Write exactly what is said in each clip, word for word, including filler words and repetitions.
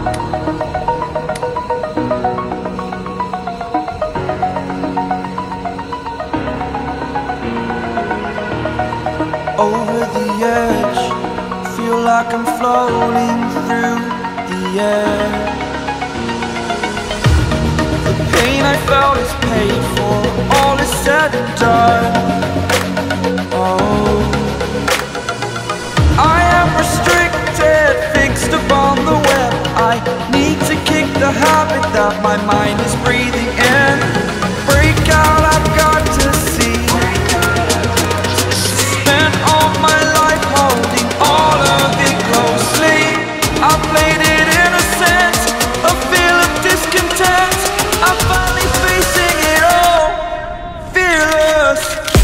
Over the edge, feel like I'm floating through the air. The pain I felt is paid for, all is said and done. Oh, I am restricted, fixed upon the web. I need to kick the habit that my mind is breathing in. Break out, I've got to see. Spent all my life holding all of it closely. I played it innocent, a feel of discontent. I'm finally facing it all, fearless.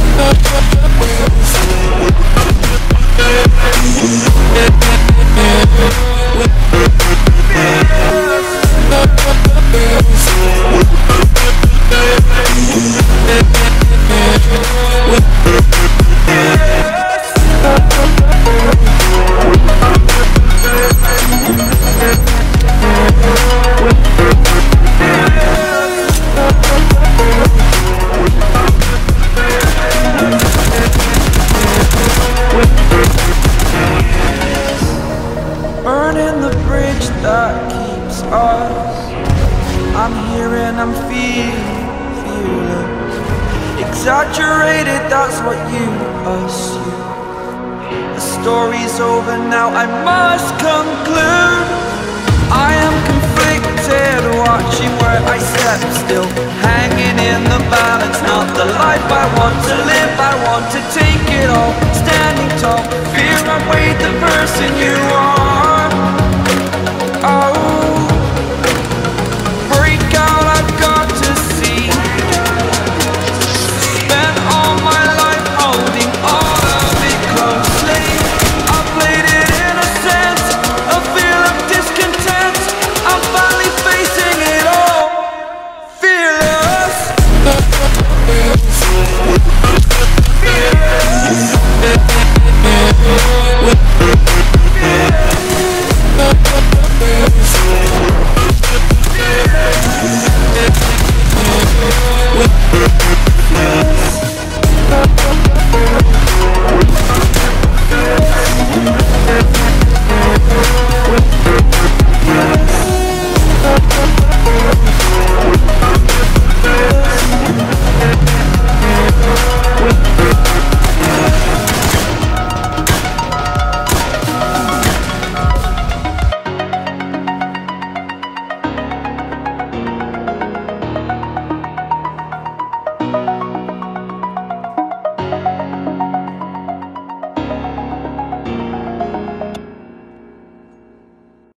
Burning the bridge that keeps us. I'm here and I'm feeling, feeling exaggerated, that's what you assume. The story's over now, I must conclude. I am conflicted, watching where I step still, hanging in the balance. Not the life I want to live, I want to take it all. Standing tall, fear I weighed the person you